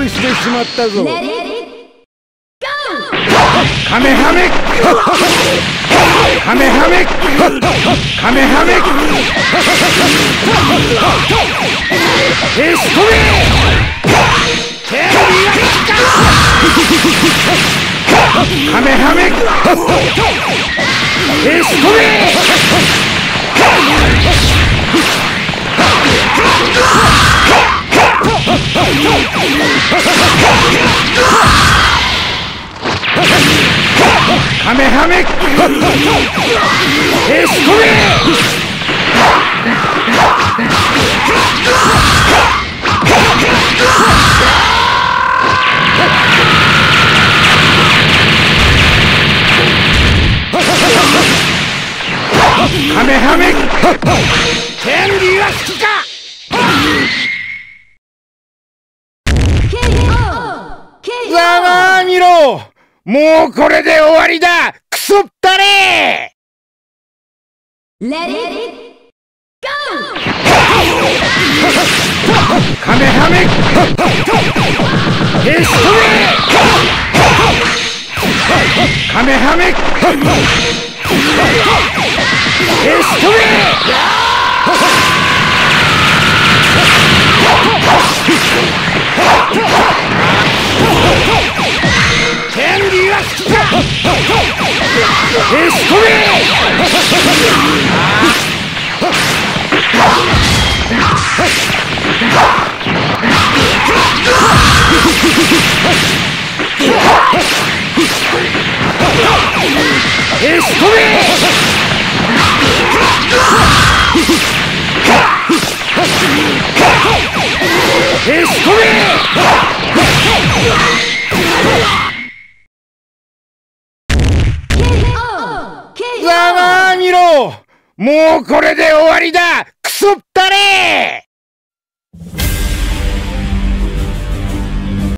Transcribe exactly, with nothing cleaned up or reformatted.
くしてしまったぞ。カメハメカメハメカメハメ消し込めテレビが来たカメハメ消し込めカメハメ消し込めカメハメ天理は好きかざまあみろもうこれで終わりだクソったれーレディーゴーカメハメ消し込めカメハメ消し込め天理は好きか消し込め消し込め消し込めざまあみろもうこれで終わりだクソったれー